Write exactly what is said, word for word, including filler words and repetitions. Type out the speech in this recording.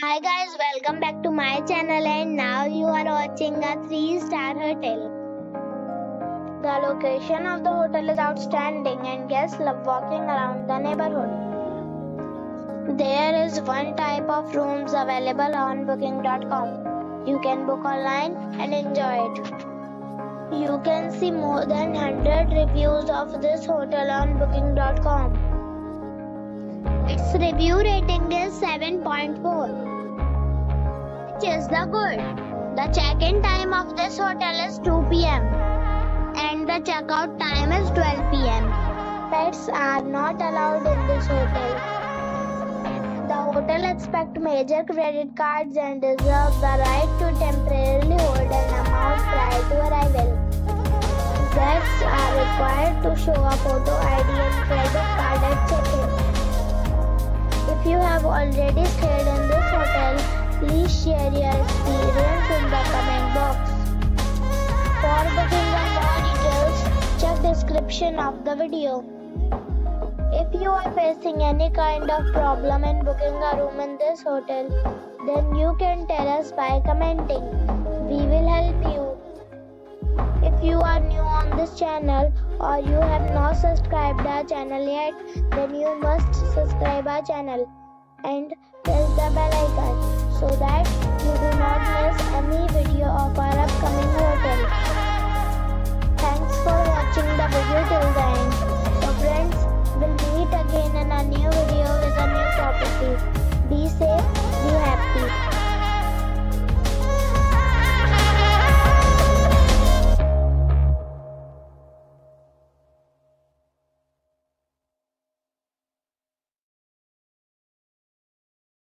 Hi guys, welcome back to my channel and now you are watching a three star hotel. The location of the hotel is outstanding and guests love walking around the neighborhood. There is one type of rooms available on booking dot com. You can book online and enjoy it. You can see more than one hundred reviews of this hotel on booking dot com. Its review rating is seven point four, which is the good. The check-in time of this hotel is two p m and the check-out time is twelve p m Pets are not allowed in this hotel. The hotel accepts major credit cards and reserves the right to temporarily hold an amount prior to arrival. Guests are required to show a photo I D and credit card at check-in. If you have already stayed in this hotel, please share your experience in the comment box. For booking and more details, check description of the video. If you are facing any kind of problem in booking a room in this hotel, then you can tell us by commenting. We will help you. If you are new on this channel or you have not subscribed our channel yet, then you must subscribe our channel and press the bell icon so that you do not miss any video of our upcoming hotel. Thanks for watching the video till the end. So friends, we'll meet again in a new video with a new topic.